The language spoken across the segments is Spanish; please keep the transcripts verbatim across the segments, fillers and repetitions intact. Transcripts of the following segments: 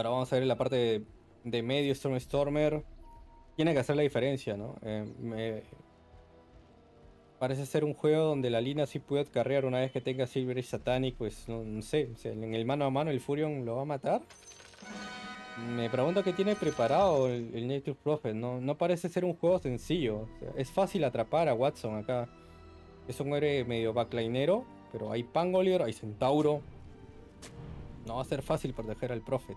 Ahora vamos a ver en la parte de, de medio Stormstormer. Tiene que hacer la diferencia, ¿no? Eh, me parece ser un juego donde la línea sí puede carrear una vez que tenga Silver y Satanic, pues no, no sé. O sea, en el mano a mano el Furion lo va a matar. Me pregunto qué tiene preparado el, el Nature Prophet. No, no parece ser un juego sencillo. O sea, es fácil atrapar a Watson acá. Es un héroe medio backlinero, pero hay Pangolier, hay Centauro. No va a ser fácil proteger al Prophet.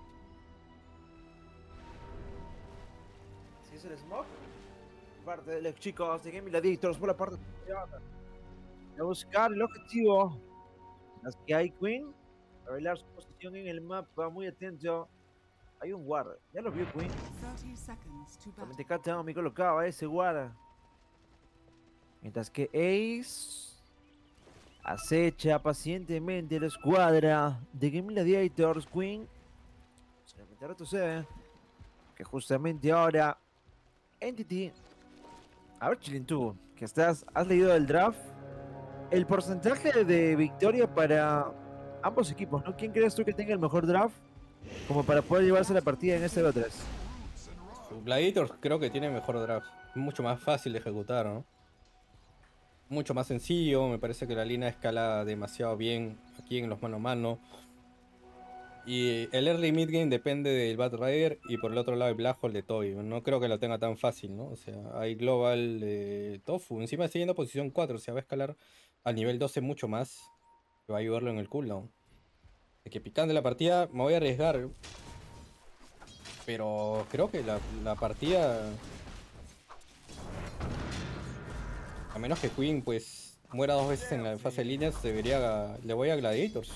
Si es el Smoke, parte de los chicos de Game Gladiators por la parte superior. A buscar el objetivo. Las que hay Queen. A revelar su posición en el mapa. Muy atento. Hay un guard. Ya lo vio Queen. Solamente Cat me colocaba ese guard. Mientras que Ace acecha pacientemente la escuadra de Game Gladiators. Queen solamente retrocede. Que justamente ahora Entity. A ver, Chilin, tú, que estás, has leído el draft. El porcentaje de victoria para ambos equipos, ¿no? ¿Quién crees tú que tenga el mejor draft como para poder llevarse la partida en este B O tres? Gladiators creo que tiene mejor draft. Mucho más fácil de ejecutar, ¿no? Mucho más sencillo. Me parece que la línea escala demasiado bien aquí en los mano a mano. Y el early mid game depende del Bat Rider y por el otro lado el Black Hole de Toby. No creo que lo tenga tan fácil, ¿no? O sea, hay Global de Tofu. Encima siguiendo a posición cuatro, o sea, va a escalar al nivel doce mucho más. Que va a ayudarlo en el cooldown. De que picando la partida me voy a arriesgar. Pero creo que la, la partida... A menos que Queen pues muera dos veces en la fase de líneas, debería... Le voy a Gladiators.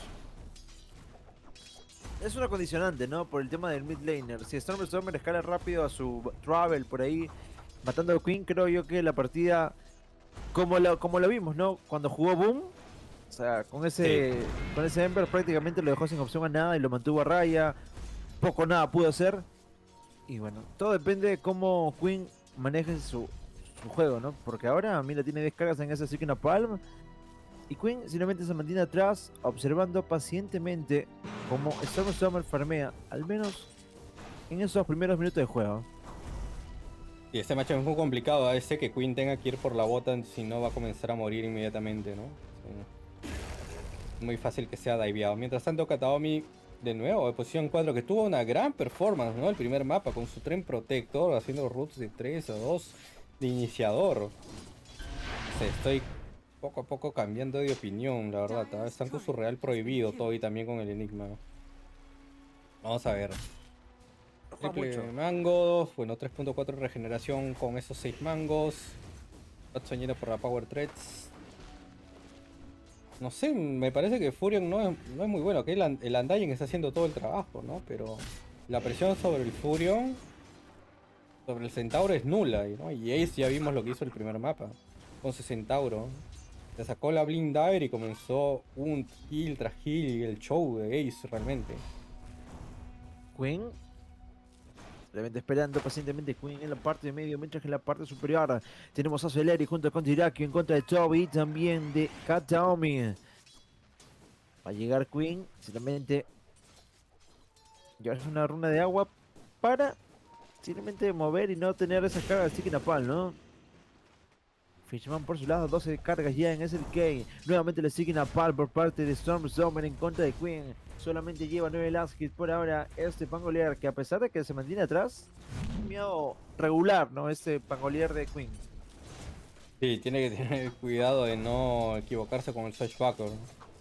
Es una condicionante, ¿no? Por el tema del mid laner. Si Stormstormer escala rápido a su travel por ahí, matando a Queen, creo yo que la partida, como lo, como lo vimos, ¿no? Cuando jugó Boom, o sea, con ese, sí. con ese Ember prácticamente lo dejó sin opción a nada y lo mantuvo a raya. Poco nada pudo hacer. Y bueno, todo depende de cómo Queen maneje su, su juego, ¿no? Porque ahora Mila tiene descargas en ese Seeking a Palm. Y Queen simplemente se mantiene atrás, observando pacientemente cómo Stormstormer farmea, al menos en esos primeros minutos de juego. Y este match es muy complicado, a veces que Queen tenga que ir por la bota, si no va a comenzar a morir inmediatamente, ¿no? Sí. Muy fácil que sea diveado. Mientras tanto, Kataomi, de nuevo, de posición cuatro, que tuvo una gran performance, ¿no? El primer mapa con su tren protector, haciendo roots de tres o dos de iniciador. O sea, estoy poco a poco cambiando de opinión, la verdad. ¿tá? Están con su real prohibido todo y también con el enigma. Vamos a ver. Triple mangos, bueno, tres punto cuatro regeneración con esos seis mangos. Watson yendo por la Power Threads. No sé, me parece que Furion no es, no es muy bueno, que el, el Undying está haciendo todo el trabajo, ¿no? Pero la presión sobre el Furion, sobre el Centauro es nula, ¿no? Y Ace ya vimos lo que hizo el primer mapa. Entonces Centauro le sacó la Blind Dagger y comenzó un kill tras kill y el show de Ace realmente. Queen realmente esperando pacientemente Queen en la parte de medio, mientras que en la parte superior tenemos a Celeri junto con Jiraki en contra de Toby y también de Kataomi. Va a llegar Queen, simplemente llevarse una runa de agua para simplemente mover y no tener esa carga de Seeking a Palm, ¿no? Fishman por su lado, doce cargas ya en S L K. Nuevamente le siguen a Pal por parte de Stormstormer en contra de Queen. Solamente lleva nueve last hits por ahora este Pangolier, que a pesar de que se mantiene atrás, un miedo regular, ¿no? Este Pangolier de Queen. Sí, tiene que tener cuidado de no equivocarse con el Swashbuckler.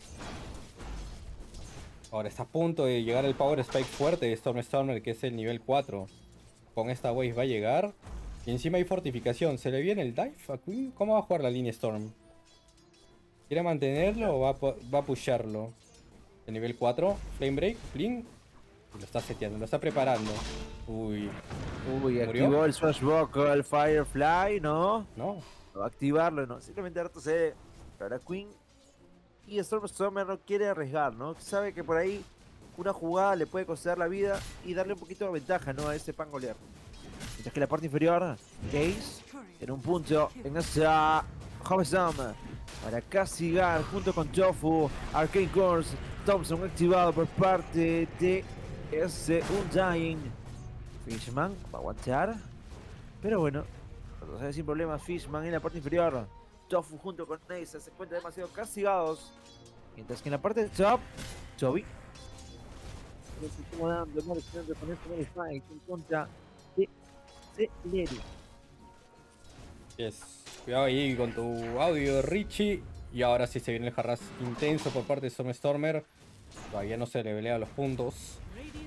Ahora está a punto de llegar el Power Spike fuerte de Stormstormer, que es el nivel cuatro. Con esta wave va a llegar. Y encima hay fortificación. ¿Se le viene el dive a Queen? ¿Cómo va a jugar la línea Storm? ¿Quiere mantenerlo o va a, va a pusharlo? El nivel cuatro. Flame Break. Fling. Lo está seteando. Lo está preparando. Uy. Uy, activó el Swashbuckle, el Firefly, ¿no? No. No va a activarlo, no. Simplemente harto se... Para Queen. Y Stormstormer no quiere arriesgar, ¿no? Sabe que por ahí una jugada le puede costar la vida y darle un poquito de ventaja, ¿no? A este Pangolier. Mientras que la parte inferior, Ace en un punto en esa Homestam para castigar junto con Tofu, Arcane Course, Thompson activado por parte de ese Undying. Fishman va a aguantar. Pero bueno, entonces sin problemas Fishman en la parte inferior. Tofu junto con Ace se encuentran demasiado castigados. Mientras que en la parte del top, Toby se está dando con este Modify en contra de Celeri. Yes. Cuidado ahí con tu audio, Richie. Y ahora sí se viene el harass intenso por parte de Stormstormer. Todavía no se le pelea los puntos.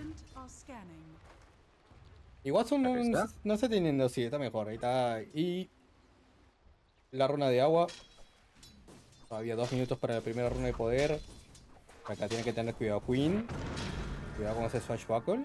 Y Watson no, no, no está teniendo, sí, está mejor. Ahí está. Y la runa de agua. Todavía dos minutos para la primera runa de poder. Acá tiene que tener cuidado Queen. Cuidado con ese Swashbuckle.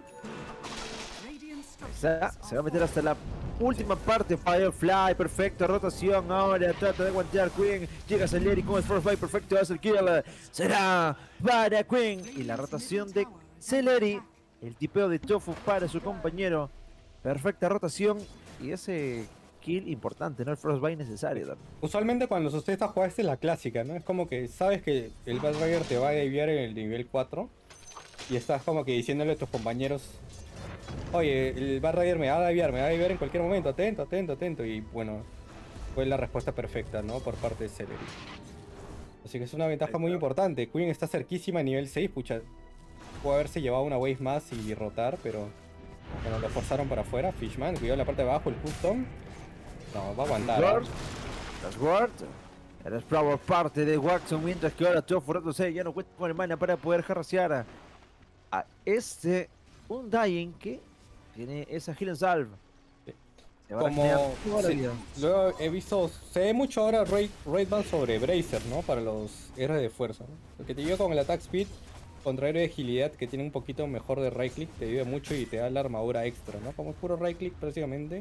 Se va a meter hasta la última parte. Firefly, perfecto, rotación. Ahora trata de aguantar Queen. Llega Celeri con el Firefly, perfecto. Hace el kill. Será para Queen. Y la rotación de Celeri. El tipeo de Tofu para su compañero. Perfecta rotación. Y ese kill importante, ¿no? El Frostbite necesario también. Usualmente cuando usted está jugando, esta es la clásica, ¿no? Es como que sabes que el Bad Rider te va a desviar en el nivel cuatro. Y estás como que diciéndole a tus compañeros: oye, el Bad Rider me va a desviar, me va a desviar en cualquier momento, atento, atento, atento. Y bueno, fue la respuesta perfecta, ¿no? Por parte de Celeri. Así que es una ventaja muy importante. Queen está cerquísima a nivel seis, pucha. Puede haberse llevado una wave más y rotar, pero bueno, lo forzaron para afuera. Fishman, cuidado en la parte de abajo, el custom. No, va a aguantar. Las Ward. El Sprout por parte de Watson, mientras que ahora Tofu retrocede, ya no cuenta con el mana para poder jarrasear a este Undying que tiene esa Heal and Salve. Sí. Como se, luego he visto, se ve mucho ahora Raid, Raid Ban sobre Bracer, ¿no? Para los héroes de fuerza, ¿no? Porque te ayuda con el attack speed contra héroe de agilidad que tiene un poquito mejor de right click, te ayuda mucho y te da la armadura extra, ¿no? Como es puro right click prácticamente.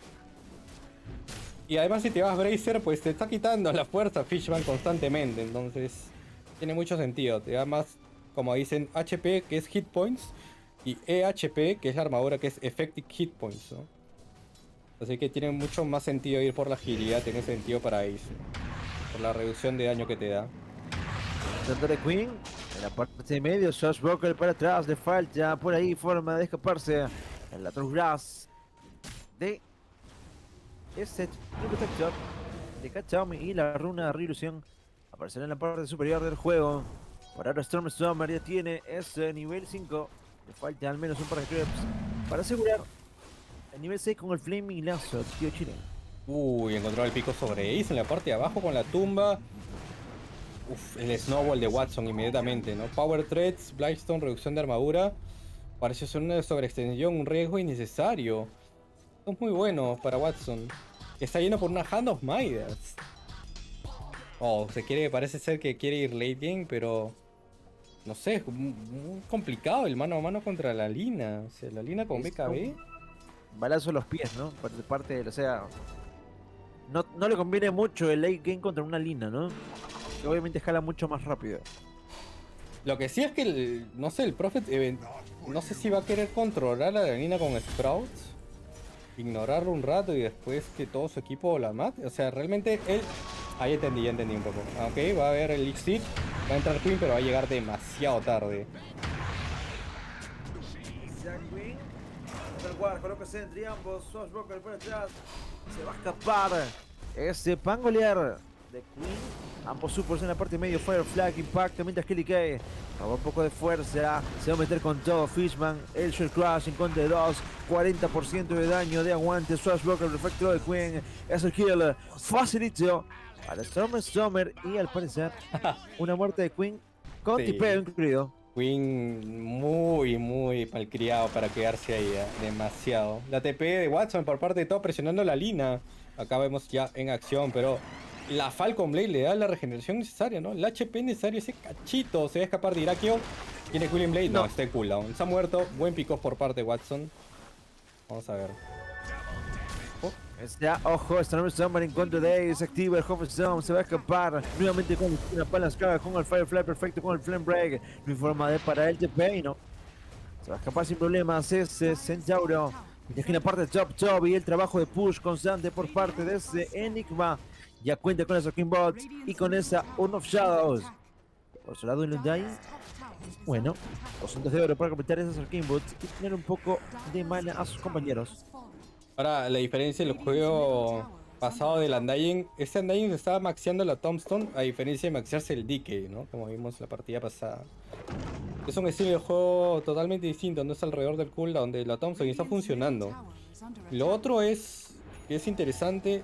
Y además si te vas Bracer, pues te está quitando la fuerza Fishman constantemente, entonces tiene mucho sentido. Te da más, como dicen, H P, que es hit points, y E H P, que es la armadura, que es effective hit points, ¿no? Así que tiene mucho más sentido ir por la agilidad en ese sentido para Ace, ¿no? Por la reducción de daño que te da. Tanto de Queen, en la parte de medio, Swashbuckle para atrás, le falta por ahí forma de escaparse. El lateral grass de este protector de Kachami y la runa de reilusión aparecerá en la parte superior del juego. Por ahora Stormstormer ya tiene ese nivel cinco. Le falta al menos un par de trips para asegurar el nivel seis con el Flaming Lazo, tío chileno. Uy, encontró el pico sobre Ace en la parte de abajo con la tumba. Uf, el Snowball de Watson inmediatamente, ¿no? Power Threads, Blightstone, reducción de armadura. Pareció ser una sobreextensión, un riesgo innecesario. Esto es muy bueno para Watson. Que está yendo por una Hand of Midas. Oh, se quiere, parece ser que quiere ir late game, pero no sé, es muy complicado el mano a mano contra la Lina. O sea, la Lina con B K B. Balazo a los pies, ¿no? Parte, parte de, o sea, no, no le conviene mucho el late game contra una Lina, ¿no? Que obviamente escala mucho más rápido. Lo que sí es que, el, no sé, el Prophet, eh, no sé si va a querer controlar a la Lina con Sprouts. Ignorarlo un rato y después que todo su equipo la mate. O sea, realmente él... Ahí entendí, ya entendí un poco. Ok, va a haber el Elixir, va a entrar Queen, pero va a llegar demasiado tarde. Queen, el guard, colóquese entre ambos, Swashbuckle por atrás, se va a escapar este Pangolier de Queen. Ambos supers en la parte medio, Firefly impacta mientras que cae. Roba un poco de fuerza, se va a meter con todo Fishman, el Shell Crash en contra de dos, cuarenta por ciento de daño de aguante, Swashbuckle, perfecto de Queen, es el kill, facilito para Stormstormer y al parecer una muerte de Queen con sí. Tipeo incluido. Queen muy, muy malcriado para quedarse ahí, ¿eh? Demasiado. La T P de Watson por parte de todo presionando la Lina. Acá vemos ya en acción, pero la Falcon Blade le da la regeneración necesaria, ¿no? El H P necesario, ese cachito. Se va a escapar de Irakio. ¿Tiene Cooling Blade? No, no está en cooldown. Se ha muerto. Buen pick-off por parte de Watson. Vamos a ver. Oh. Está, ojo, Stormstormer en contra de Ace. Activa el Hoffstone. Se va a escapar. Nuevamente con una palanca con el Firefly perfecto, con el Flame Break. No hay forma de para el T P, ¿no? Se va a escapar sin problemas ese Centauro. Y en la parte de top top y el trabajo de push constante por parte de ese Enigma. Ya cuenta con esos King Bots y con esa Urn of Shadows. Por su lado, el Undying Bueno, doscientos de oro para completar esas Arcane Boots y tener un poco de mana a sus compañeros. Ahora, la diferencia del juego pasado del Undying, este Undying se estaba maxeando la Tombstone, a diferencia de maxearse el Decay, ¿no? Como vimos en la partida pasada. Es un estilo de juego totalmente distinto, no es alrededor del cooldown de la Tombstone y está funcionando. Lo otro es, que es interesante,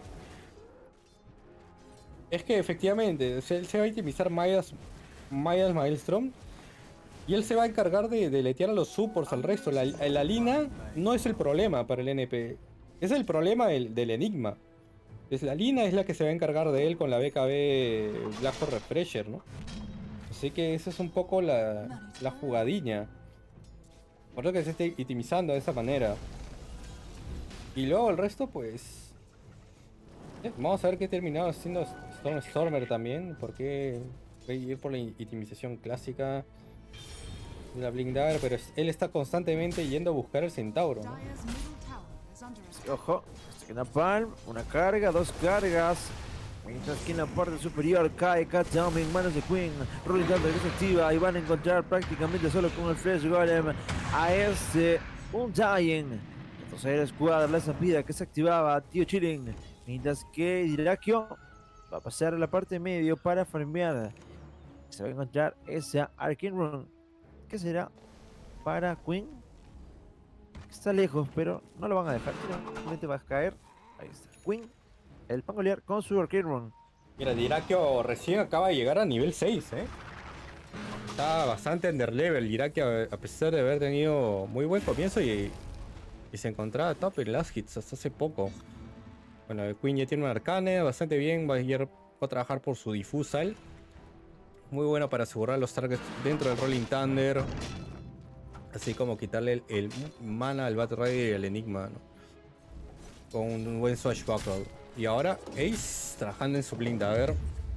es que efectivamente se, se va a itemizar Midas, Midas Maelstrom y él se va a encargar de, de letear a los supports al resto. La, la Lina no es el problema para el N P, es el problema del, del Enigma. Entonces, la Lina es la que se va a encargar de él con la B K B Blackhole Refresher, ¿no? Así que esa es un poco la, la jugadilla. Por lo que se esté itemizando de esa manera. Y luego el resto, pues... eh, vamos a ver qué terminado haciendo Stormstormer también. Porque voy a ir por la itemización clásica de la Blink Dagger. Pero él está constantemente yendo a buscar el Centauro, ¿no? Sí, ojo, esto que una palm, una carga, dos cargas. Mientras que en la parte superior cae Catdown en manos de Queen. Rolling Thunder que se activa y van a encontrar prácticamente solo con el Flash Golem a este Undying. Entonces el Squad, la estampida que se activaba, Tío Chilling. Mientras que Dirakio va a pasar a la parte medio para farmear. Se va a encontrar esa Arcane Rune. ¿Qué será para Queen? Está lejos, pero no lo van a dejar. Finalmente va a caer. Ahí está. Queen, el Pangolier con su Arcane Rune. Mira, Dirakio recién acaba de llegar a nivel seis, ¿eh? Está bastante underlevel Dirakio, a pesar de haber tenido muy buen comienzo y, y se encontraba top en last hits hasta hace poco. Bueno, el Queen ya tiene un Arcane, bastante bien, va a, ir, va a trabajar por su Diffusal. Muy bueno para asegurar los targets dentro del Rolling Thunder. Así como quitarle el, el mana al Bat Rider y al Enigma, ¿no? Con un buen Swashbuckle. Y ahora Ace trabajando en su Blink Dagger.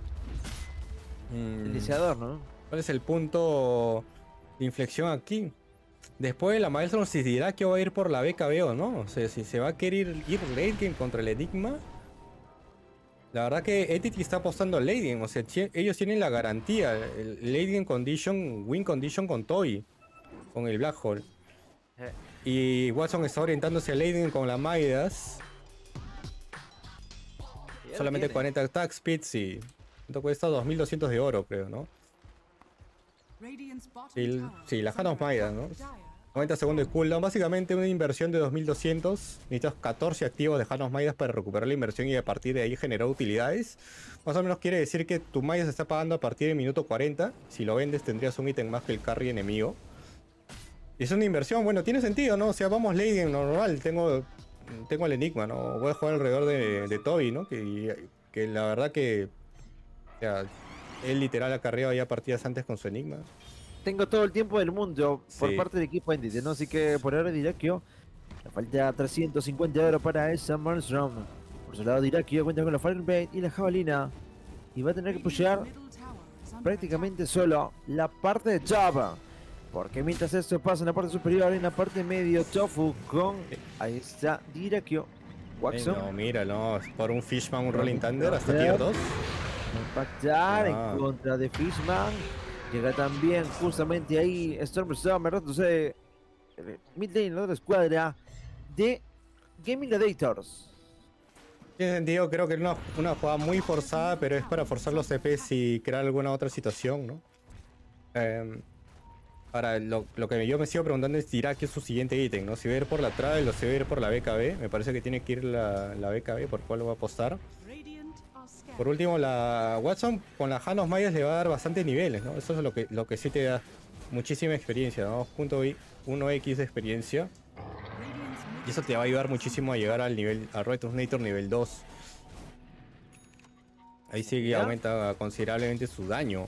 Mm. Iniciador, ¿no? ¿Cuál es el punto de inflexión aquí? Después de la Maelstrom se dirá que va a ir por la B K B o no. O sea, si se va a querer ir late game contra el Enigma. La verdad que Entity está apostando al late game. O sea, ellos tienen la garantía. El late game condition, win condition con Toy. Con el Black Hole. Eh. Y Watson está orientándose al late game con la Midas. Solamente cuarenta attack speeds y... esto cuesta dos mil doscientos de oro, creo, ¿no? Sí, sí, la Hand of Midas, ¿no? noventa segundos de cooldown. Básicamente una inversión de dos mil doscientos. Necesitas catorce activos de Hand of Midas para recuperar la inversión y a partir de ahí generar utilidades. Más o menos quiere decir que tu Midas se está pagando a partir del minuto cuarenta. Si lo vendes tendrías un ítem más que el carry enemigo. Y es una inversión, bueno, tiene sentido, ¿no? O sea, vamos late game normal. Tengo... Tengo el Enigma, ¿no? Voy a jugar alrededor de, de Toby, ¿no? Que, que la verdad que... O sea, él literal ha carreado ya partidas antes con su Enigma. Tengo todo el tiempo del mundo por sí. parte del equipo Entity, ¿no? Así que por ahora Dirakio le falta trescientos cincuenta de oro para esa Maelstrom. Por su lado Dirakio cuenta con la Firebait y la Jabalina. Y va a tener que pushear prácticamente solo la parte de Java. Porque mientras esto pasa en la parte superior, en la parte medio, Tofu con... Ahí está Dirakio. Waxon. No, mira, no, por un Fishman, un Rolling Thunder hasta tier dos. Impactar ah. en contra de Fishman. Llega también justamente ahí Stormstormer, entonces mid lane, la otra escuadra de Gaming Gladiators. Tiene sentido, creo que es una, una jugada muy forzada, pero es para forzar los C Ps y crear alguna otra situación, ¿no? Eh, Ahora, lo, lo que yo me sigo preguntando es, dirá que es su siguiente ítem, ¿no? Si va a ir por la Travel o si va a ir por la B K B. Me parece que tiene que ir la, la B K B, por cuál lo va a apostar. Por último, la Watson con la Hand of Midas le va a dar bastantes niveles, ¿no? Eso es lo que, lo que sí te da muchísima experiencia, ¿no? Punto uno equis de experiencia. Y eso te va a ayudar muchísimo a llegar al nivel, al Retronator nivel dos. Ahí sí que aumenta considerablemente su daño.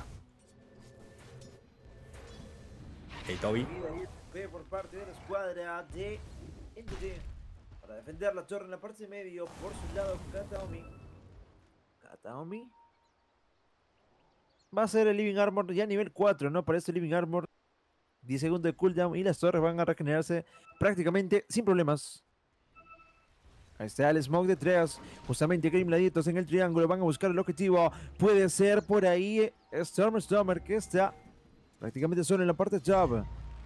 Hey, Toby. Ve por parte de la escuadra de Entity para defender la torre en la parte medio. Por su lado, Kataomi. Kataomi va a ser el Living Armor ya nivel cuatro, ¿no? Para este Living Armor, diez segundos de cooldown y las torres van a regenerarse prácticamente sin problemas. Ahí está el Smoke de tres. Justamente Grim Gladiators en el triángulo. Van a buscar el objetivo. Puede ser por ahí Stormstormer que está prácticamente solo en la parte top.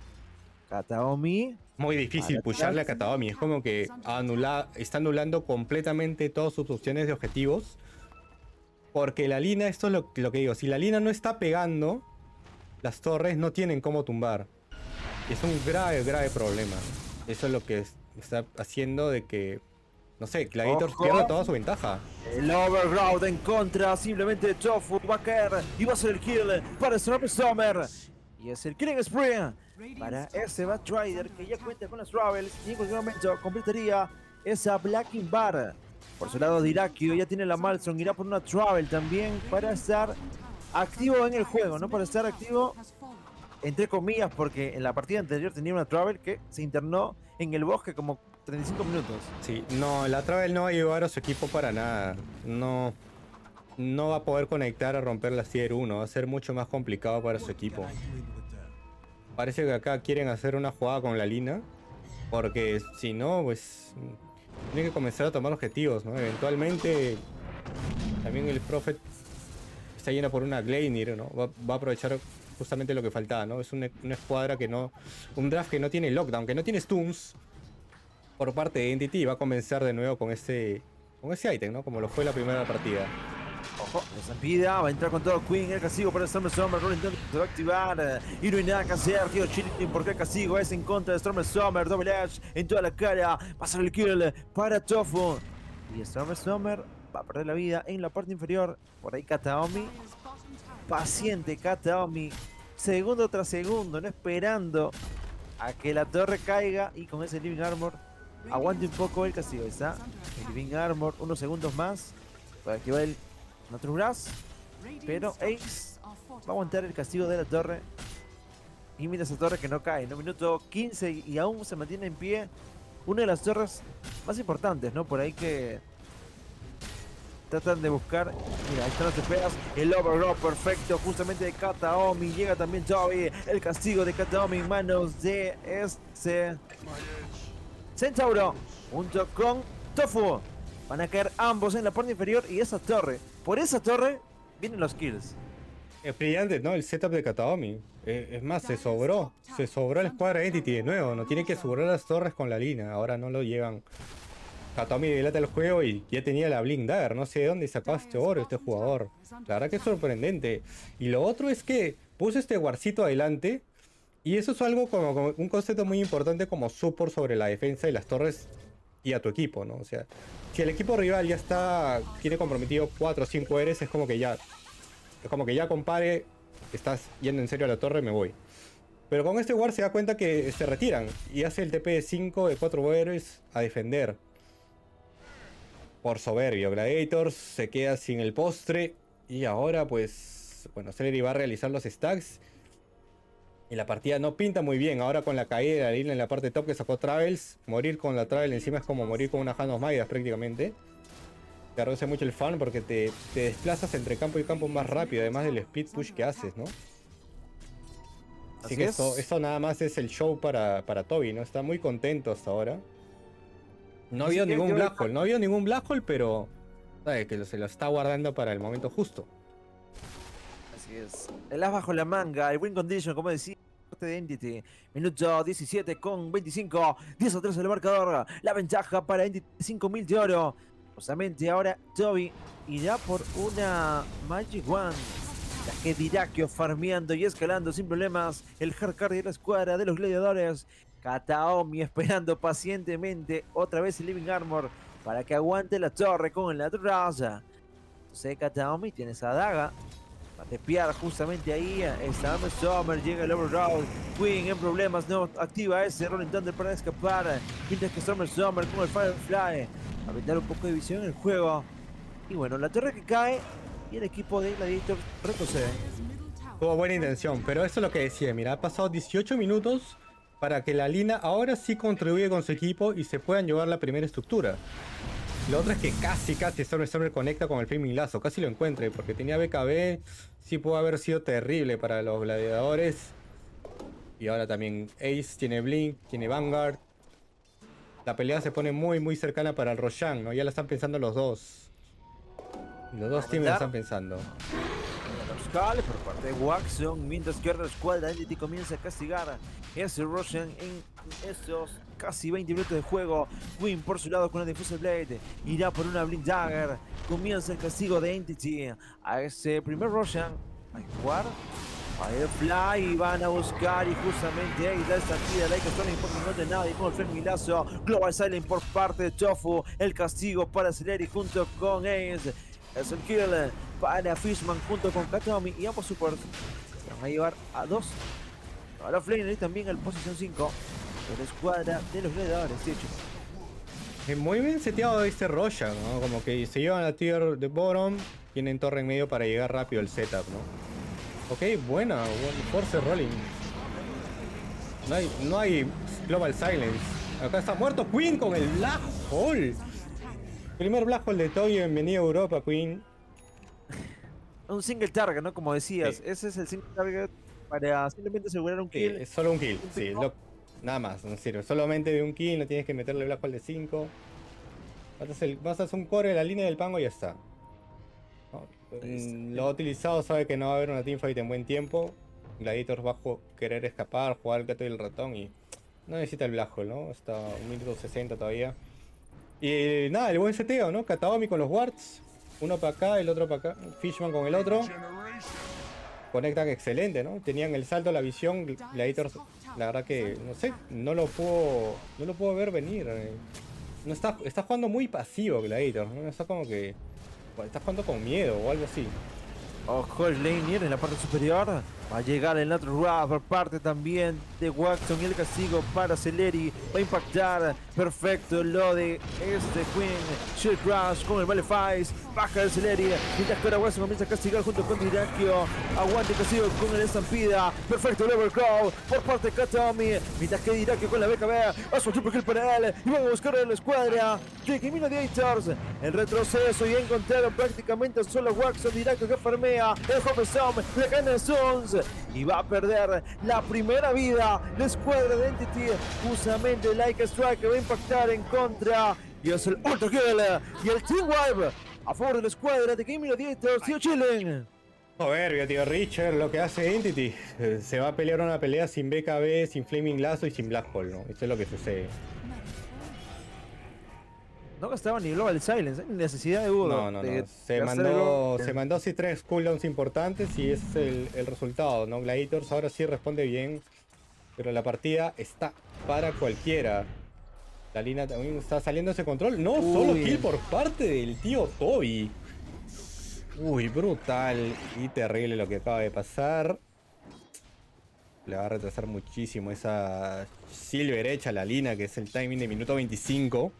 Kataomi. Muy difícil pusharle a Kataomi. Es como que anula, está anulando completamente todas sus opciones de objetivos. Porque la Lina, esto es lo, lo que digo, si la Lina no está pegando, las torres no tienen cómo tumbar. Es un grave, grave problema. Eso es lo que está haciendo de que, no sé, Gladiator pierda toda su ventaja. El Overground en contra simplemente de Tofu. Va a caer y va a ser el kill para Stormstormer. Y es el Killing Spree para ese Batrider que ya cuenta con las Travels y en cualquier momento completaría esa Blacking Bar. Por su lado, Dirakio ya tiene la Malstrom, irá por una Travel también para estar activo en el juego, ¿no? Para estar activo, entre comillas, porque en la partida anterior tenía una Travel que se internó en el bosque como treinta y cinco minutos. Sí, no, la Travel no va a ayudar a su equipo para nada. No, no va a poder conectar a romper la Tier uno, va a ser mucho más complicado para su equipo. Parece que acá quieren hacer una jugada con la Lina, porque si no, pues tienen que comenzar a tomar objetivos, ¿no? Eventualmente también el Prophet está yendo por una Gleipnir, ¿no? Va, va a aprovechar justamente lo que faltaba, ¿no? Es una, una escuadra que no... Un draft que no tiene lockdown, que no tiene stuns por parte de Entity, y va a comenzar de nuevo con ese, con ese ítem, ¿no? Como lo fue la primera partida. Ojo, la zampida, va a entrar con todo Queen, el castigo para Stormstormer, Rolling Thunder se va a activar y no hay nada que hacer, tío Chilling, porque el castigo es en contra de Stormstormer, Double Edge en toda la cara, va a ser el kill para Tofu. Y Stormstormer va a perder la vida en la parte inferior, por ahí Kataomi, paciente Kataomi, segundo tras segundo, no esperando a que la torre caiga y con ese Living Armor aguante un poco el castigo. Ahí está, el Living Armor, unos segundos más para activar el Natural Grass, pero Ace va a aguantar el castigo de la torre. Y mira esa torre que no cae, ¿no? Minuto quince y aún se mantiene en pie. Una de las torres más importantes, ¿no? Por ahí que tratan de buscar. Mira, ahí están las esferas. El overgrow perfecto, justamente de Kataomi. Llega también Toby. El castigo de Kataomi en manos de este Centauro junto con Tofu. Van a caer ambos en la parte inferior y esa torre. Por esa torre vienen los kills. Es brillante, ¿no? El setup de Kataomi. Eh, es más, se sobró. Se sobró la escuadra Entity de nuevo. No tiene que sobrar las torres con la Lina. Ahora no lo llevan. Kataomi dilata el juego y ya tenía la Blink Dagger. No sé de dónde sacó este oro este jugador. La verdad que es sorprendente. Y lo otro es que puso este guarcito adelante. Y eso es algo como, como un concepto muy importante como support sobre la defensa y las torres y a tu equipo, ¿no? O sea, si el equipo rival ya está, tiene comprometido cuatro o cinco Eres, es como que ya, es como que ya compare, estás yendo en serio a la torre, me voy. Pero con este War se da cuenta que se retiran y hace el T P de cinco de cuatro Eres a defender. Por soberbio, Gladiators se queda sin el postre y ahora pues, bueno, Celery va a realizar los stacks. Y la partida no pinta muy bien. Ahora con la caída de la Lina en la parte top que sacó Travels, morir con la Travel encima es como morir con una Hand of Midas prácticamente. Te reduce mucho el farm porque te, te desplazas entre campo y campo más rápido, además del speed push que haces, ¿no? Así, Así que esto, esto nada más es el show para, para Toby, ¿no? Está muy contento hasta ahora. No ha habido ningún Black Hole, no ha habido ningún Black Hole, pero sabe que se lo está guardando para el momento justo. Así es. El as bajo la manga, el win condition, como decía, de Entity. Minuto diecisiete con veinticinco. diez a tres el marcador. La ventaja para Entity, cinco mil de oro. Justamente ahora Toby irá por una Magic Wand. La que Dirakio farmeando y escalando sin problemas. El hardcore de la escuadra de los gladiadores. Kataomi esperando pacientemente otra vez el Living Armor para que aguante la torre con la raza. Entonces Kataomi tiene esa daga. Va a tepear justamente ahí. Está Stormer, llega el Overround. Queen en problemas, no activa ese Rolling Thunder para escapar. Mientras que Stormer Stormer con el Firefly a brindar un poco de visión en el juego. Y bueno, la torre que cae y el equipo de Gladiator retrocede. Tuvo buena intención, pero eso es lo que decía. Mira, ha pasado dieciocho minutos para que la Lina ahora sí contribuya con su equipo y se puedan llevar la primera estructura. Lo otro es que casi, casi Stormer Stormer conecta con el Flaming Lazo. Casi lo encuentre, porque tenía B K B. Sí pudo haber sido terrible para los gladiadores. Y ahora también Ace tiene Blink, tiene Vanguard. La pelea se pone muy, muy cercana para el Roshan, ¿no? Ya la están pensando los dos. Los dos teams la están pensando. buscarle por parte de Waxon, mientras que ahora la escuadra de Entity comienza a castigar ese Roshan en estos casi veinte minutos de juego. Queen por su lado con la Diffusal Blade irá por una Blind Dagger. Comienza el castigo de Entity a ese primer Roshan. Hay que jugar Firefly y van a buscar y justamente ahí da esta tira de que son importantes de nada y con el Fermilazo Global Silent por parte de Tofu. El castigo para Celeri junto con Ace. Es el kill para Fishman junto con Katomi y ambos supports se van a llevar a dos. Ahora Flamer y también el posición cinco de la escuadra de los gladiadores, de hecho. Muy bien seteado este Roshan, ¿no? Como que se llevan a tier de bottom, tienen torre en medio para llegar rápido el setup, ¿no? Ok, buena, buen force rolling. No hay, no hay Global Silence. Acá está muerto Queen con el Black Hole. Primer Black Hole de Toby, bienvenido a Europa, Queen. Un single target, ¿no? Como decías, sí. Ese es el single target para simplemente asegurar un kill. Sí, es solo un kill, un sí, lo, nada más, no sirve. Solamente de un kill, no tienes que meterle Black Hole de cinco. Vas a hacer un core de la línea del pango y ya está. No, lo ha utilizado, sabe que no va a haber una teamfight en buen tiempo. Gladiator va a querer escapar, jugar el gato y el ratón y no necesita el Black Hole, ¿no? Está un minuto sesenta todavía. Y nada, el buen seteo, ¿no? Kataomi con los wards. Uno para acá, el otro para acá. Fishman con el otro. Conectan excelente, ¿no? Tenían el salto, la visión. Gladiator, la verdad que, no sé, no lo puedo, no lo puedo ver venir. No está, está jugando muy pasivo Gladiator, ¿no? Está como que está jugando con miedo o algo así. Ojo el Lanier en la parte superior. Va a llegar el Natural Wrath por parte también de Waxon y el castigo para Celeri. Va a impactar perfecto lo de este Queen. Shield Crash con el Malefice. Baja el Celeri. Mientras que ahora Waxon comienza a castigar junto con Dirakio. Aguante el castigo con el Estampida. Perfecto el Overcrow por parte de Katomi. Mientras que Dirakio con la B K B. Hace un triple kill para él. Y van a buscar a la escuadra de Kimi Gladiators. El retroceso y encontraron prácticamente solo Waxon. Dirakio que farmea. El Hope Storm. Le caen el Sons. Y va a perder la primera vida la escuadra de Entity. Justamente Like a Strike que va a impactar en contra. Y es el Ultra Kill y el Team Wipe a favor de la escuadra de Game Gladiators. Tío Chilling. Soberbia, tío Richard, lo que hace Entity. Se va a pelear una pelea sin B K B, sin Flaming Lazo y sin Black Hole, ¿no? Esto es lo que sucede. No gastaba ni Global Silence, ni necesidad de Udo. No, no, de, no. Se de mandó, se mandó así tres cooldowns importantes y ese es el, el resultado, ¿no? Gladiators ahora sí responde bien, pero la partida está para cualquiera. La línea también está saliendo ese control. No, Uy. Solo kill por parte del tío Toby. Uy, brutal y terrible lo que acaba de pasar. Le va a retrasar muchísimo esa Silver hecha a la línea, que es el timing de minuto veinticinco.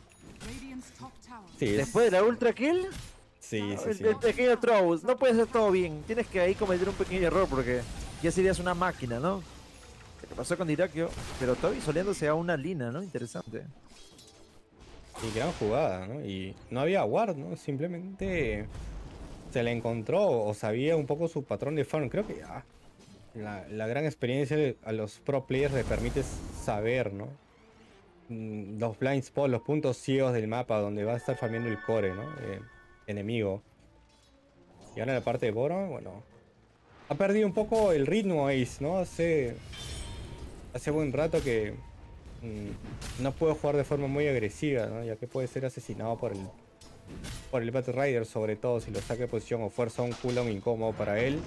Sí, después de la ultra kill, sí, sí, el, sí. el pequeño throw, no puede ser todo bien. Tienes que ahí cometer un pequeño error porque ya serías una máquina, ¿no? ¿Qué pasó con Dirakio? Pero Toby soleándose a una línea, ¿no? Interesante. Y gran jugada, ¿no? Y no había ward, ¿no? Simplemente se le encontró o sabía un poco su patrón de farm. Creo que ya la, la gran experiencia a los pro players le permite saber, ¿no? Los blind spots, los puntos ciegos del mapa donde va a estar farmeando el core, ¿no? Eh, enemigo. Y ahora en la parte de Boron, bueno, ha perdido un poco el ritmo Ace, ¿no? Hace hace buen rato que mmm, no puede jugar de forma muy agresiva, ¿no? Ya que puede ser asesinado por el por el Battle Rider, sobre todo si lo saca de posición o fuerza un cooldown incómodo para él.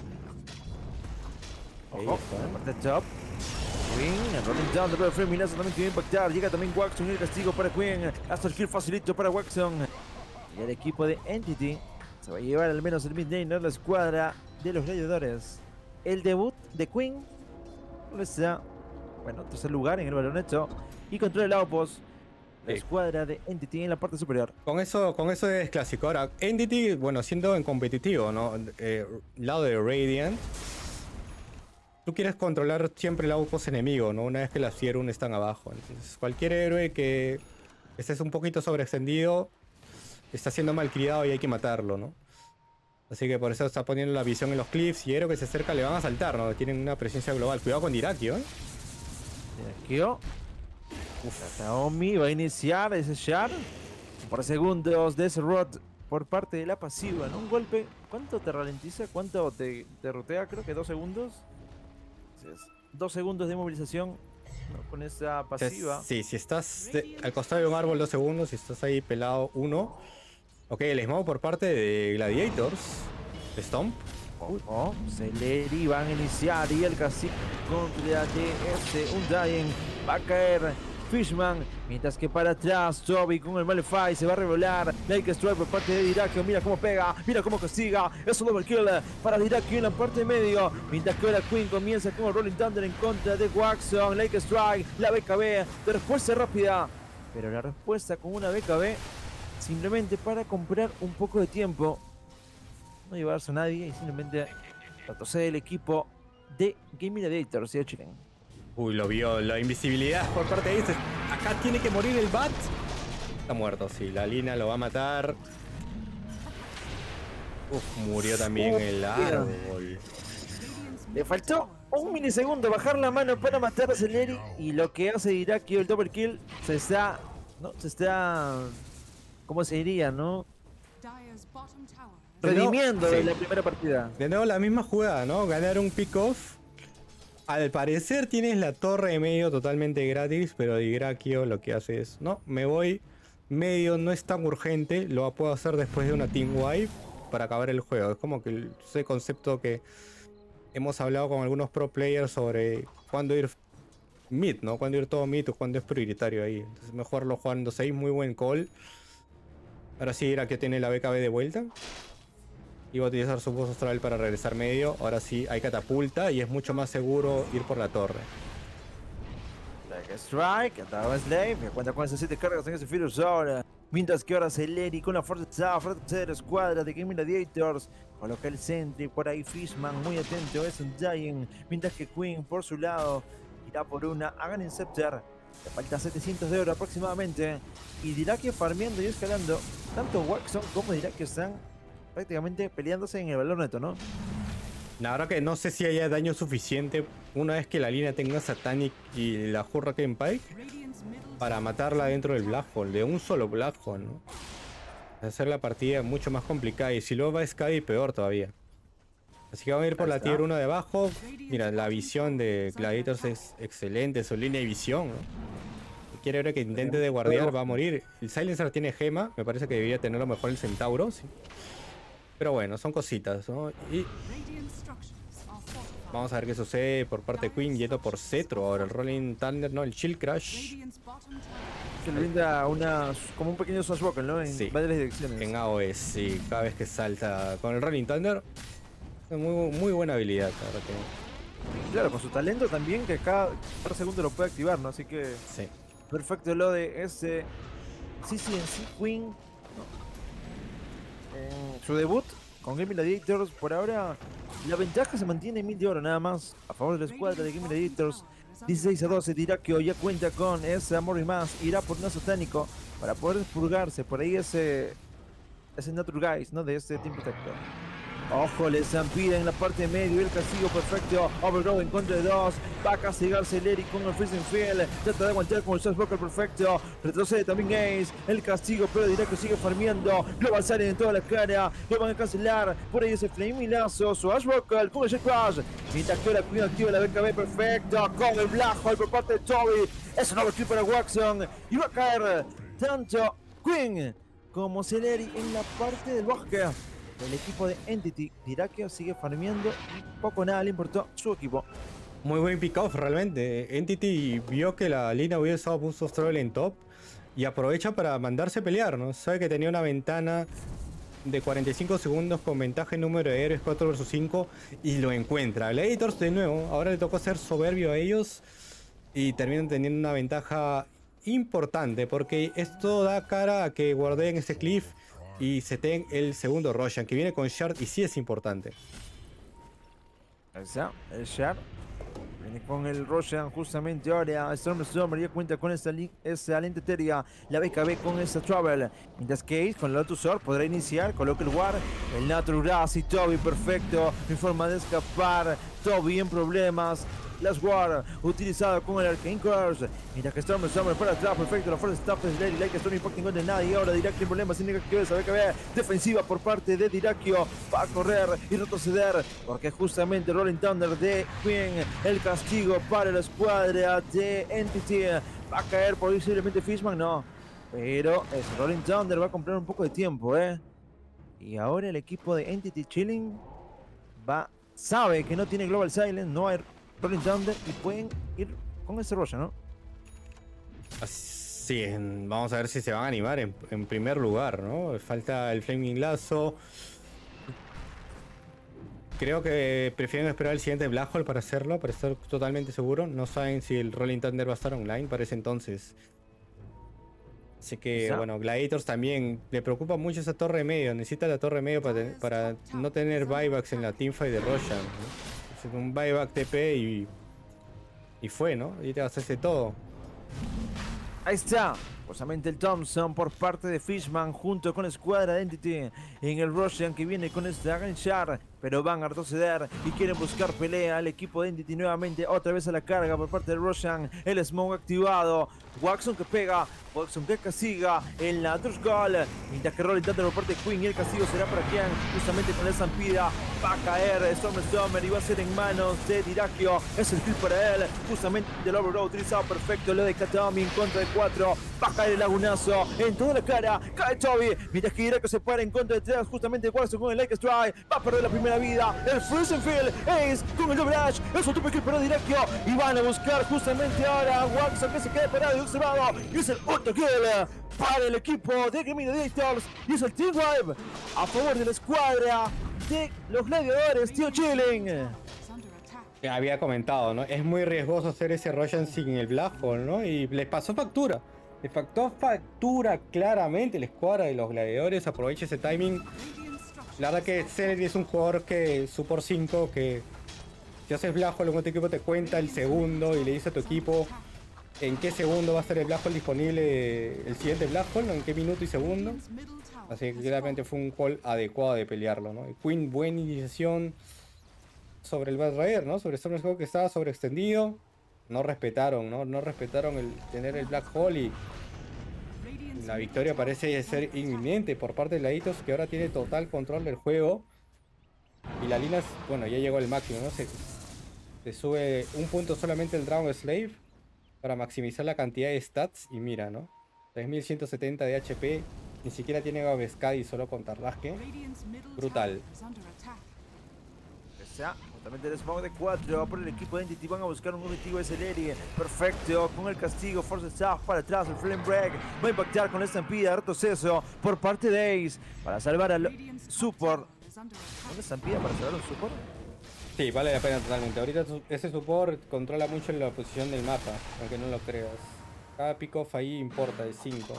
Ojo, en la parte top. Queen, el rolling down de Frame Minazo también tiene que impactar. Llega también Waxon y el castigo para Queen. Hasta el kill facilito para Waxon. Y el equipo de Entity se va a llevar al menos el mid-lane de la escuadra de los gladiadores. El debut de Queen está, bueno, tercer lugar en el baloneto. Y controla el outpost. La escuadra de Entity en la parte superior. Con eso, con eso es clásico. Ahora, Entity, bueno, siendo en competitivo, ¿no? Eh, lado de Radiant. Tú quieres controlar siempre el outpost enemigo, ¿no? Una vez que las Tier uno están abajo. Entonces, cualquier héroe que estés un poquito sobreextendido está siendo malcriado y hay que matarlo, ¿no? Así que por eso está poniendo la visión en los cliffs y héroe que se acerca le van a saltar, ¿no? Tienen una presencia global. Cuidado con Dirakio, ¿eh? Dirakio. Kataomi va a iniciar ese shard. Por segundos de ese rot por parte de la pasiva, ¿no? Un golpe ¿Cuánto te ralentiza? ¿Cuánto te, te rotea? Creo que dos segundos. Así es. Dos segundos de movilización, ¿no? Con esa pasiva. Sí, si estás de, al costado de un árbol dos segundos, si estás ahí pelado uno. Ok, el smoke por parte de Gladiators. Stomp. Oh, Celeri van a iniciar y el cacique contra D S Undying. Va a caer Fishman, mientras que para atrás Toby con el Malefy se va a revelar. Lake Strike por parte de Dirakio, mira cómo pega, mira cómo castiga. Es un double kill para Dirakio en la parte de medio, mientras que ahora Queen comienza con el Rolling Thunder en contra de Waxon. Lake Strike, la B K B de respuesta rápida, pero la respuesta con una B K B simplemente para comprar un poco de tiempo, no llevarse a nadie y simplemente retrocede el equipo de Gaming Gladiators y el Chilen. Uy, lo vio, la invisibilidad por parte de este. Acá tiene que morir el Bat. Está muerto, sí, la Lina lo va a matar. Uf, murió también Uf, el árbol. Le faltó un milisegundo bajar la mano para matar a Celeri y lo que hace Dirakio, el double kill, se está, no, se está, ¿cómo se diría, no? Redimiendo de, sí. la primera partida. De nuevo la misma jugada, ¿no? Ganar un pick-off. Al parecer tienes la torre de medio totalmente gratis, pero Dirakio lo que hace es, no, me voy, medio no es tan urgente, lo puedo hacer después de una team wipe para acabar el juego. Es como que ese concepto que hemos hablado con algunos pro players sobre cuándo ir mid, ¿no? Cuándo ir todo mid o cuándo es prioritario ahí. Entonces mejor jugando seis, muy buen call. Ahora sí Dirakio tiene la B K B de vuelta. Iba a utilizar su voz astral para regresar medio. Ahora sí hay catapulta y es mucho más seguro ir por la torre. Like strike, ataba Slave, que cuenta con esas siete cargas en ese Fierce Zone. Mientras que ahora Celeri con la fuerza de la escuadra de Gaming Gladiators coloca el Sentry por ahí. Fishman muy atento, es un Giant. Mientras que Queen por su lado irá por una Hagan Inceptor. Le falta setecientos de oro aproximadamente. Y Dirakio farmeando y escalando. Tanto Waxon como Dirakio están prácticamente peleándose en el valor neto, ¿no? La verdad que no sé si haya daño suficiente una vez que la línea tenga Satanic y la Hurricane Pike para matarla dentro del Black Hole, de un solo Black Hole, ¿no? Hacer la partida mucho más complicada y si luego va Skadi peor todavía. Así que vamos a ir por la tier uno de abajo. Mira, la visión de Gladiators es excelente, su línea de visión, ¿no? Quiere ver que intente de guardiar, va a morir. El Silencer tiene gema, me parece que debería tenerlo mejor el Centauro, sí. Pero bueno, son cositas, ¿no? Y vamos a ver qué sucede por parte de Queen, yendo por Cetro. Ahora el Rolling Thunder, ¿no? El Shield Crash. Que le brinda una, como un pequeño swashbuckle, ¿no? En sí, varias direcciones. En A O E, sí. Cada vez que salta con el Rolling Thunder. Es muy, muy buena habilidad, la verdad que. Claro, con su talento también, que cada, cada segundo lo puede activar, ¿no? Así que... Sí. Perfecto lo de ese C C N C Queen, ¿no? En su debut con Gaming Gladiators, por ahora la ventaja se mantiene en mil de oro nada más a favor de la escuadra de Gaming Gladiators. dieciséis a doce, Dirakio ya cuenta con ese amor y más, irá por un satánico para poder purgarse por ahí ese ese Natural Guys, ¿no? De este Team Protector. Ojo, le zampida en la parte de medio, el castigo perfecto, Overgrow en contra de dos, va a castigar Celeri con el Freezing Field, trata de aguantar con el Swashbuckle perfecto, retrocede también Ace, el castigo, pero Dirakio sigue farmeando, lo va a salir en toda la cara, lo van a cancelar, por ahí ese Flameilazo, Swashbuckle con el Jet Crash, mientras que ahora Queen activa la B K B perfecto, con el Black Hole por parte de Toby, es un overkill para Waxon, y va a caer tanto Queen como Celeri en la parte del bosque. El equipo de Entity, Dirakio sigue farmeando y poco o nada le importó su equipo. Muy buen pick-off realmente. Entity vio que la línea hubiera usado Boost of Trouble en top y aprovecha para mandarse a pelear, ¿no? Sabe que tenía una ventana de cuarenta y cinco segundos con ventaja en número de héroes cuatro versus cinco y lo encuentra. Gladiators de nuevo, ahora le tocó ser soberbio a ellos y terminan teniendo una ventaja importante porque esto da cara a que guardeen este cliff y se ten el segundo Roshan, que viene con Shard y sí es importante. Ahí está, el Shard. Viene con el Roshan justamente ahora. Storm Stormer ya cuenta con esa, esa Alente Eteria. La B K B con esa Travel. Mientras que Ace con el Lotus Sword podrá iniciar. Coloca el War. El Natural Grass y Toby perfecto. En forma de escapar. Toby en problemas. Last War, utilizado con el Arcane Curse. Mira que Storm Stormer para atrás, perfecto. La fuerza Staff es Lady Like, Storm Impacting contra nadie. Ahora Dyrachyo en problemas, tiene que saber que ve defensiva por parte de Dyrachyo. Va a correr y retroceder, porque justamente Rolling Thunder de Queen, el castigo para la escuadra de Entity. Va a caer posiblemente Fishman, no. Pero ese Rolling Thunder va a comprar un poco de tiempo, ¿eh? Y ahora el equipo de Entity Chilling va, sabe que no tiene Global Silence, no hay Rolling Thunder y pueden ir con ese Roshan, ¿no? Sí, vamos a ver si se van a animar en, en primer lugar, ¿no? Falta el Flaming Lazo. Creo que prefieren esperar el siguiente Black Hole para hacerlo, para estar totalmente seguro. No saben si el Rolling Thunder va a estar online para ese entonces. Así que, ¿sí? Bueno, Gladiators también le preocupa mucho esa torre de medio. Necesita la torre de medio para, ten, para no tener buybacks en la teamfight de Roshan, ¿no? Un buyback T P y, y fue, ¿no? Y te vas a hacer todo. Ahí está. Justamente el Thompson por parte de Fishman junto con la escuadra de Entity en el Roshan que viene con este Dragon Shard, pero van a retroceder y quieren buscar pelea al equipo de Entity nuevamente, otra vez a la carga por parte de Roshan, el Smoke activado, Waxon que pega, Waxon que castiga, el Natur's Goal, mientras que Rolling Thunder por parte de Queen y el castigo será para quien, justamente con la estampida, va a caer Storm Stormer y va a ser en manos de Dyrachyo, es el kill para él, justamente el Overroad utilizado perfecto, lo de Kataomi en contra de cuatro, va a caer el lagunazo en toda la cara, cae Toby, mientras que Dyrachyo se para en contra de tres, justamente Waxon con el Like Strike, va a perder la primera vida, el Frozen Field, Ace con el Double Dash, es un triple kill para Dyrachyo y van a buscar justamente ahora a Waxon que se queda parado y observado, y es el otro kill para el equipo de Gremlin Gladiators y es el Team Wipe a favor de la escuadra de los gladiadores, tío Chilling. Había comentado, ¿no? Es muy riesgoso hacer ese Roshan sin el Black Hole, ¿no? Y les pasó factura. Les factó factura claramente la escuadra de los gladiadores. Aprovecha ese timing. La verdad que Celery es un jugador que Support cinco que si haces Black Hole en otro equipo te cuenta el segundo y le dice a tu equipo en qué segundo va a estar el Black Hole disponible, el siguiente Black Hole, en qué minuto y segundo. Así que claramente fue un call adecuado de pelearlo, ¿no? Queen, buena iniciación sobre el Bad Rider, ¿no? Sobre Storm Scope que estaba sobreextendido. No respetaron, ¿no? No respetaron el tener el Black Hole y la victoria parece ser inminente por parte de Gladiators, que ahora tiene total control del juego. Y la Linas, bueno, ya llegó al máximo, ¿no? Se, se sube un punto solamente el Dragon Slave para maximizar la cantidad de stats. Y mira, ¿no? tres mil ciento setenta de H P. Ni siquiera tiene Gavescadi solo con Tarrasque. Brutal. Sea, justamente el Smoke de cuatro por el equipo de Entity. Van a buscar un objetivo de Celery. Perfecto, con el castigo. Force Staff para atrás. El Flame Break va a impactar con la estampida. Retroceso por parte de Ace para salvar al Support. ¿Una estampida para salvar al Support? Sí, vale la pena totalmente. Ahorita ese Support controla mucho la posición del mapa, aunque no lo creas. Cada pick-off ahí importa de cinco.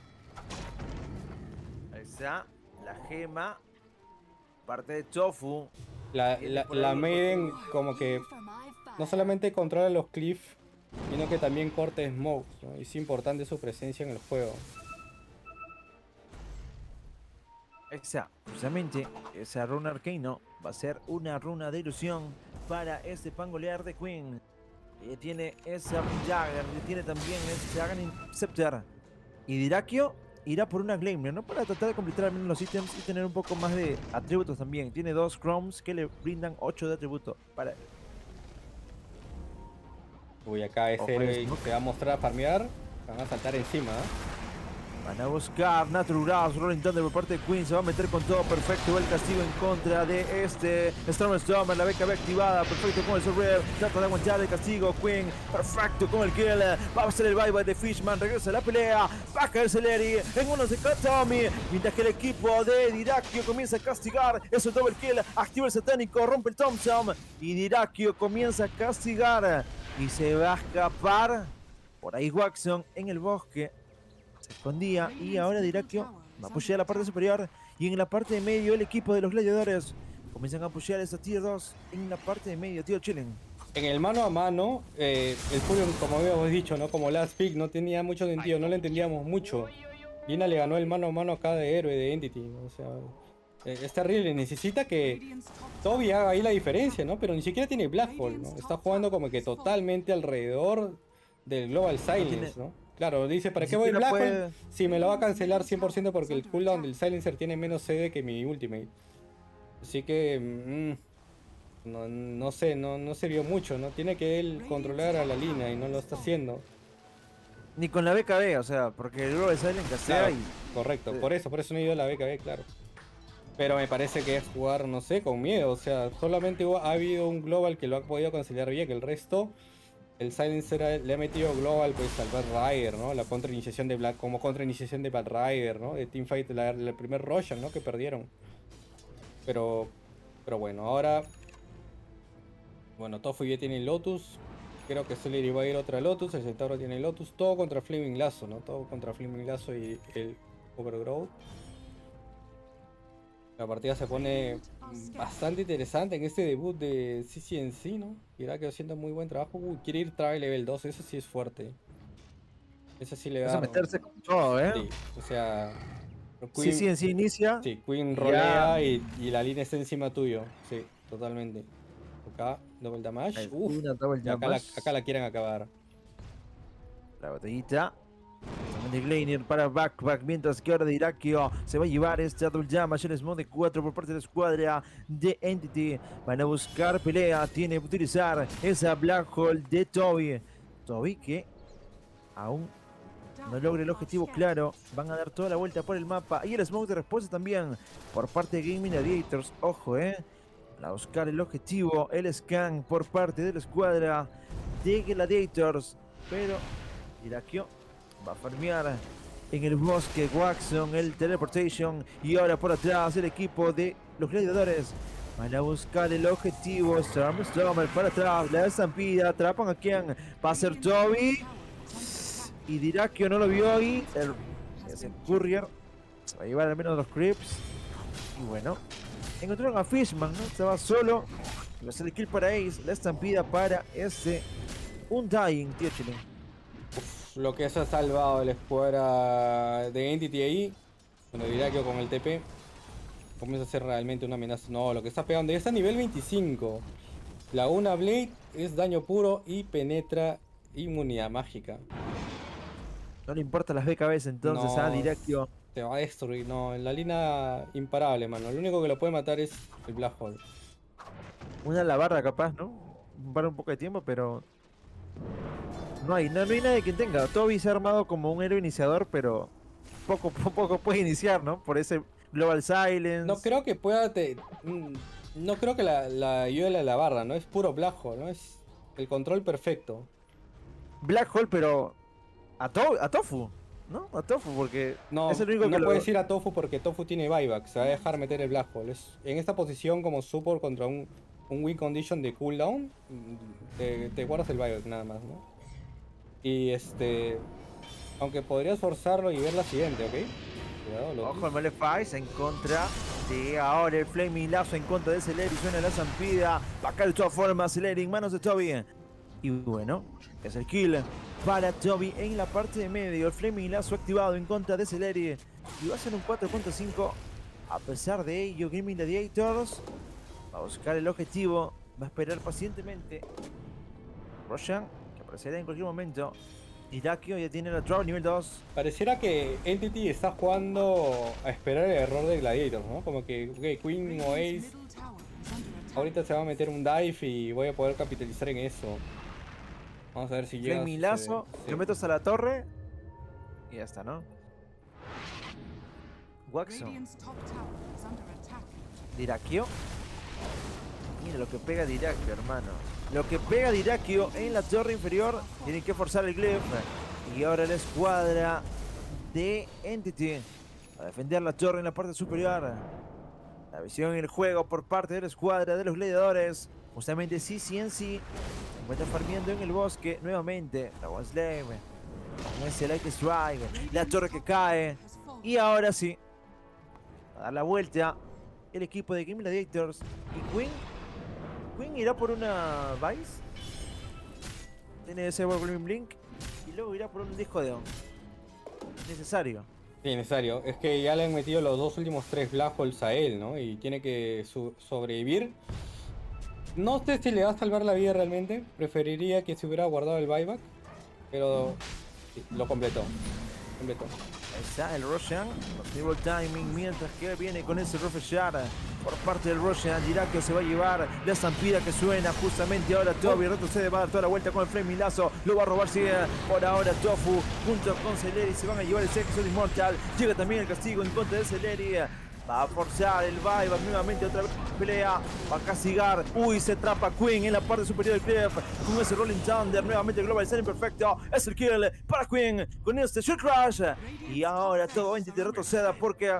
Ahí está, la gema. Parte de Tofu. La, la, la Maiden como que no solamente controla los cliffs, sino que también corta smokes, ¿no? Y es importante su presencia en el juego. Esa, precisamente, esa runa arcano va a ser una runa de ilusión para este pangolear de Queen. Eh, tiene esa Jagger, tiene también ese Dragon Scepter. Y Dyrachyo irá por una Gleimner, ¿no? Para tratar de completar al menos los ítems y tener un poco más de atributos también. Tiene dos Chromes que le brindan ocho de atributo para él. Uy, acá ese héroe se va a mostrar a farmear. Van a saltar encima, ¿eh? Van a buscar Natural Rolling Thunder por parte de Queen. Se va a meter con todo perfecto. El castigo en contra de este Storm Stormer. La B K B activada. Perfecto con el Surreal. Trata de aguantar el castigo. Queen. Perfecto con el kill. Va a ser el bye-bye de Fishman. Regresa a la pelea. Va a caer Celery en uno de Kataomi. Mientras que el equipo de Dyrachyo comienza a castigar. Es un double kill. Activa el satánico. Rompe el Thompson. Y Dyrachyo comienza a castigar. Y se va a escapar. Por ahí Waxon en el bosque. Se escondía y ahora Dyrachyo va a pushear la parte superior y en la parte de medio el equipo de los gladiadores comienzan a pushear esa tier dos en la parte de medio, tío Chilling. En el mano a mano, eh, el Furion, como habíamos dicho, ¿no? Como last pick, no tenía mucho sentido, no le entendíamos mucho. Lina le ganó el mano a mano a cada héroe de Entity, ¿no? O sea, Eh, es terrible, necesita que Toby haga ahí la diferencia, ¿no? Pero ni siquiera tiene Black Hole, ¿no? Está jugando como que totalmente alrededor del Global No tiene, Silence, ¿no? Claro, dice, ¿para ni qué voy siquiera Black Hole? puede. Si me lo va a cancelar cien por ciento porque el cooldown del Silencer tiene menos C D que mi Ultimate. Así que... mm, no, no sé, no, no se vio mucho, ¿no? Tiene que él controlar a la línea y no lo está haciendo. Ni con la B K B, o sea, porque el Global Silent casea Claro, y. correcto, eh, por eso, por eso no he ido a la B K B, claro. Pero me parece que es jugar, no sé, con miedo. O sea, solamente hubo- ha habido un global que lo ha podido conciliar bien. Que el resto, el Silencer ha- le ha metido global pues al Bad Rider, ¿no? La contrainiciación de Black, como contrainiciación de Bad Rider, ¿no? De Teamfight, la, el primer Roshan, ¿no? Que perdieron. Pero, pero bueno, ahora, bueno, Tofu ya tiene el Lotus. Creo que Celery va a ir otra Lotus. El Centauro tiene el Lotus. Todo contra Flaming Lazo, ¿no? Todo contra Flaming Lazo y el Overgrowth. La partida se pone bastante interesante en este debut de C C N C, ¿no? Irakio haciendo muy buen trabajo. Uy, quiere ir Travel Level dos, eso sí es fuerte. Eso sí le Eso da... meterse con todo, ¿eh? Sí, o sea... Sí, sí, Queen, en sí inicia. sí, Queen Y ya. rolea y, y la línea está encima tuyo. Sí, totalmente. Acá, double damage. Es Uf, una double y acá la, damage. acá la quieren acabar. La botellita. De Gleiner para Backpack, mientras que ahora de Irakio se va a llevar este Double Damage, el Smoke de cuatro por parte de la escuadra de Entity. Van a buscar pelea, tiene que utilizar esa Black Hole de Toby. Toby que aún no logra el objetivo claro. Van a dar toda la vuelta por el mapa. Y el Smoke de respuesta también por parte de Gaming Gladiators. Ojo, eh. Van a buscar el objetivo, el scan por parte de la escuadra de Gladiators. Pero Irakio va a farmear en el bosque Waxon, el teleportation. Y ahora por atrás el equipo de los gladiadores. Van a buscar el objetivo. Storm, Stormer para atrás. La estampida. Atrapan a quien va a ser Toby. Y dirá que no lo vio ahí. El, ese Courier se va a llevar al menos los creeps. Y bueno, encontraron a Fishman, ¿no? Estaba solo. Va a ser el kill para Ace. La estampida para ese Undying, tío Chile. Lo que se ha salvado la escuadra de Entity ahí. Bueno, dirá que con el T P comienza a ser realmente una amenaza. No, lo que está pegando ya está a nivel veinticinco. La una Blade es daño puro y penetra inmunidad mágica. No le importa las B K Bs entonces, No, ah, Directio. te va a destruir. No, en la línea imparable, mano. Lo único que lo puede matar es el Black Hole. Una la barra capaz, ¿no? Para un poco de tiempo, pero no hay, no, no hay nadie que tenga. Toby se ha armado como un héroe iniciador, pero poco poco puede iniciar, ¿no? Por ese Global Silence. No creo que pueda... Te... No creo que la, la ayude a la barra, ¿no? Es puro Black Hole, ¿no? Es el control perfecto. Black Hole, pero a, to a Tofu, ¿no? A Tofu, porque no, es el único no que puedes lo... ir a Tofu porque Tofu tiene buyback. Se va a dejar meter el Black Hole. Es, en esta posición como support contra un, un win condition de cooldown, te, te guardas el buyback nada más, ¿no? Y este... Aunque podrías forzarlo y ver la siguiente, ¿ok? Cuidado, lo... Ojo, el Malefice en contra de ahora el Flaming Lazo en contra de Celery. Suena la zampida. Va a caer de todas formas Celery en manos de Toby. Y bueno, es el kill para Toby en la parte de medio. El Flaming Lazo activado en contra de Celery. Y va a ser un cuatro punto cinco. A pesar de ello, Gaming Gladiators va a buscar el objetivo. Va a esperar pacientemente. Roshan, que aparecerá en cualquier momento. Irakio ya tiene la drop nivel dos. Pareciera que Entity está jugando a esperar el error de Gladiator, ¿no? Como que, ok, Queen o Ace ahorita se va a meter un dive y voy a poder capitalizar en eso. Vamos a ver si llega. Flaming Lazo, Sí. lo meto hasta la torre. Y ya está, ¿no? Waxon. Irakio. Mira lo que pega de Irakio, hermano. Lo que pega de Irakio en la torre inferior. Tienen que forzar el glyph. Y ahora la escuadra de Entity a defender la torre en la parte superior. La visión y el juego por parte de la escuadra de los gladiadores. Justamente C C N C se encuentra farmeando en el bosque nuevamente. La One Slave. Con ese Light Strike. La torre que cae. Y ahora sí. A dar la vuelta. El equipo de Game Gladiators. Y Queen. Queen irá por una Vice. Tiene ese Wargame Blink. Y luego irá por un disco de On. Necesario. Sí, necesario. Es que ya le han metido los dos últimos tres Black Holes a él, ¿no? Y tiene que su- sobrevivir. No sé si le va a salvar la vida realmente. Preferiría que se hubiera guardado el buyback. Pero sí, lo completó. Completó. Ahí está el Roshan, activo el timing, mientras que viene con ese Rofeshard por parte del Roshan. Dyrachyo se va a llevar la estampida que suena justamente ahora. Toby retrocede, va a dar toda la vuelta con el Flaming Lazo, lo va a robar sigue por ahora Tofu junto con Celeri, se van a llevar el Sexo Immortal. Llega también el castigo en contra de Celeri. Va a forzar el buyback nuevamente, otra vez pelea. Va a castigar. Uy, se atrapa Queen en la parte superior del cliff. Con ese Rolling Thunder. Nuevamente el Global Selling perfecto. Es el kill para Queen. Con este Shield Crash. Y ahora todo veinte te retroceda porque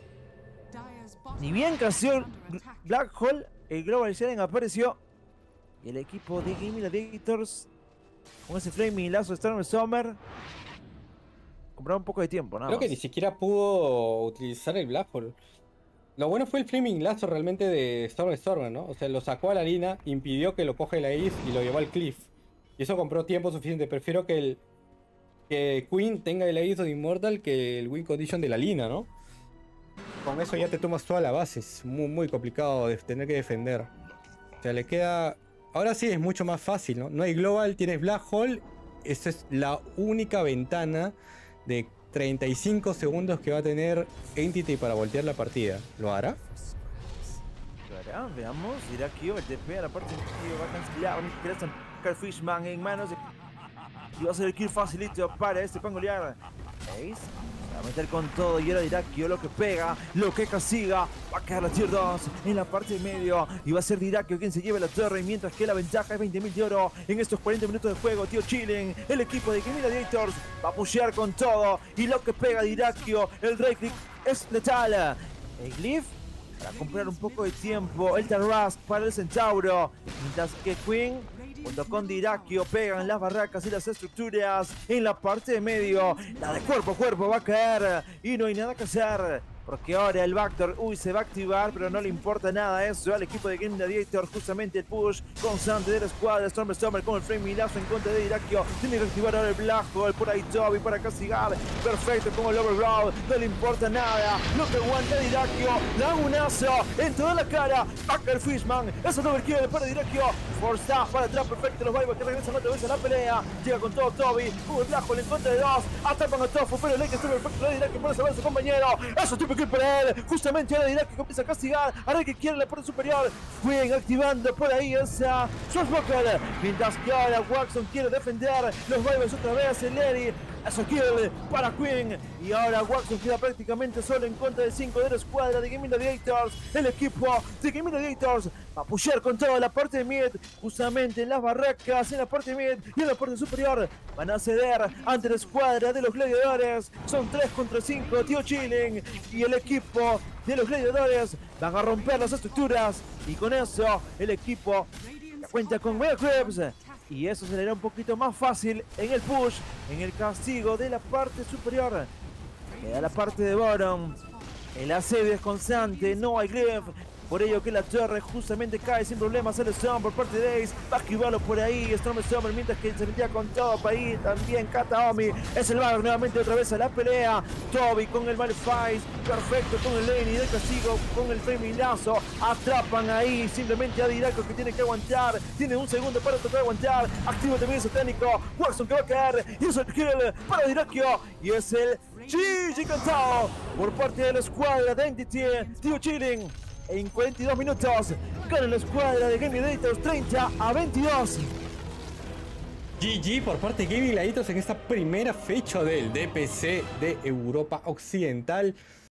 ni bien canció Black Hole, el Global Selling apareció. Y el equipo de Game Gladiators con ese Flaming Lazo de Storm Summer compraron un poco de tiempo, nada Creo que más. ni siquiera pudo utilizar el Black Hole. Lo bueno fue el Flaming Lazo realmente de Stormstormer, ¿no? O sea, lo sacó a la harina, impidió que lo coge la Ace y lo llevó al cliff. Y eso compró tiempo suficiente. Prefiero que el que Queen tenga el Ace de Immortal que el win condition de la Lina, ¿no? Con eso ya te tomas toda la base. Es muy, muy complicado de tener que defender. O sea, le queda... Ahora sí es mucho más fácil, ¿no? No hay Global, tienes Black Hole. Esa es la única ventana de treinta y cinco segundos que va a tener Entity para voltear la partida. ¿Lo hará? Lo hará, veamos. Dyrachyo, el T P a la parte inferior va a cancelar. Interesan Fishman en manos de... Y va a ser el kill facilito para este Pangoliar. ¿Veis? Se va a meter con todo y ahora Dyrachyo lo que pega, lo que castiga. Va a caer la tier dos en la parte de medio. Y va a ser Dyrachyo quien se lleve la torre. Mientras que la ventaja es veinte mil de oro en estos cuarenta minutos de juego. Tío Chilling, el equipo de Game Gladiators va a pushear con todo. Y lo que pega Dyrachyo, el right click es letal. El Glyph para comprar un poco de tiempo. El Tarrasque para el Centauro. Mientras que Queen junto con Dyrachyo pegan las barracas y las estructuras en la parte de medio. La de cuerpo a cuerpo va a caer y no hay nada que hacer. Porque ahora el Backdoor, uy, se va a activar, pero no le importa nada eso al equipo de Game Gladiator. Justamente el push constante de la escuadra. Stormstormer con el Flaming Lazo en contra de Dyrachyo. Tiene que activar ahora el Black Hole. Por ahí Toby para castigar. Perfecto con el Overground. No le importa nada. Lo que aguanta Dyrachyo. Lagunazo en toda la cara. Packer Fishman. Eso no quiere para Dyrachyo. Force Dash para atrás. Perfecto. Los Vibers que regresan otra vez a la pelea. Llega con todo Toby. Con el Black Hole en contra de dos. Atrapan a Tofu. Pero el Lake está perfecto de Dyrachyo para salvar a su compañero. Eso tipo kill para él. Justamente ahora Dyrachyo comienza a castigar. Ahora que quiere la parte superior. Queen activando por ahí esa Swashbuckler. Mientras que ahora Waxon quiere defender. Los Vibers otra vez. El Eri. Eso kill para Queen. Y ahora Waxon queda prácticamente solo en contra de cinco de la escuadra de Game Gladiators. El equipo de Game Gladiators va a pushear con toda la parte de mid. Justamente en las barracas, en la parte de mid y en la parte superior. Van a ceder ante la escuadra de los gladiadores. Son tres contra cinco. Tío Chilling y el equipo de los gladiadores van a romper las estructuras. Y con eso el equipo cuenta con Mega Creeps. Y eso se le hará un poquito más fácil en el push, en el castigo de la parte superior. Queda la parte de bottom. El asedio es constante, no hay Glyph. Por ello que la torre justamente cae sin problemas. El Storm por parte de Ace. Va a esquivarlo por ahí. Stormstormer mientras que se metía con todo para ahí. También Kataomi. Es el Bagger nuevamente otra vez a la pelea. Toby con el Malefice. Perfecto con el Lenny del castigo. Con el Flaming Lazo. Atrapan ahí simplemente a Dyrachyo que tiene que aguantar. Tiene un segundo para tratar de aguantar. Activo también el satánico. Waxon que va a caer. Y es el kill para Dyrachyo. Y es el G G cantado por parte de la escuadra de Entity. Tío Chilling. En cuarenta y dos minutos gana la escuadra de Game Gladiators treinta a veintidós. G G por parte de Game Gladiators en esta primera fecha del D P C de Europa Occidental.